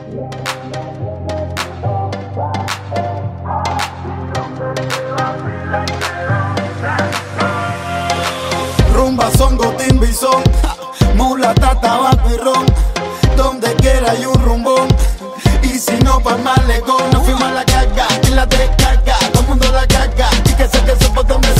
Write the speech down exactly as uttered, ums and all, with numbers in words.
Rumba, songo, timba y son, mulata, tabaco y ron. Donde quiera hay un rumbón, y si no pa'l malecón. Nos fuimos a la carga, y la descarga, todo el mundo la carga, y que sé que se puede